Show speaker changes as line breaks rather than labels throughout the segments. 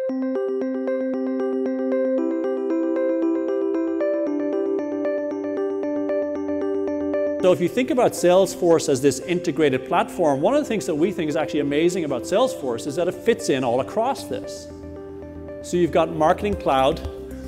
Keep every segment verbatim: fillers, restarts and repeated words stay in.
So if you think about Salesforce as this integrated platform, one of the things that we think is actually amazing about Salesforce is that it fits in all across this. So you've got Marketing Cloud,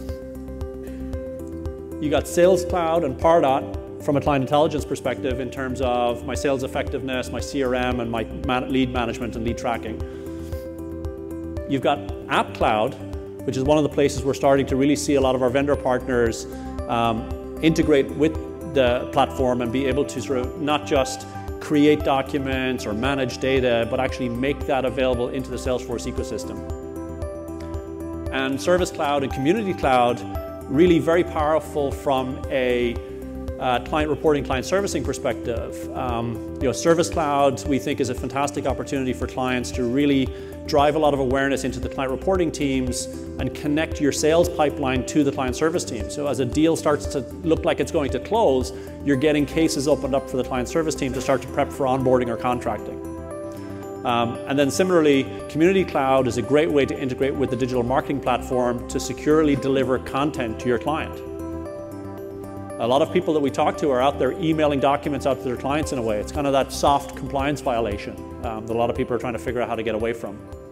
you got Sales Cloud and Pardot from a client intelligence perspective in terms of my sales effectiveness, my C R M, and my man lead management and lead tracking. You've got App Cloud, which is one of the places we're starting to really see a lot of our vendor partners um, integrate with the platform and be able to sort of not just create documents or manage data, but actually make that available into the Salesforce ecosystem. And Service Cloud and Community Cloud, really very powerful from a uh, client reporting, client servicing perspective. Um, you know, Service Cloud we think is a fantastic opportunity for clients to really drive a lot of awareness into the client reporting teams and connect your sales pipeline to the client service team. So as a deal starts to look like it's going to close, you're getting cases opened up for the client service team to start to prep for onboarding or contracting. Um, and then similarly, Community Cloud is a great way to integrate with the digital marketing platform to securely deliver content to your client. A lot of people that we talk to are out there emailing documents out to their clients in a way. It's kind of that soft compliance violation um, that a lot of people are trying to figure out how to get away from.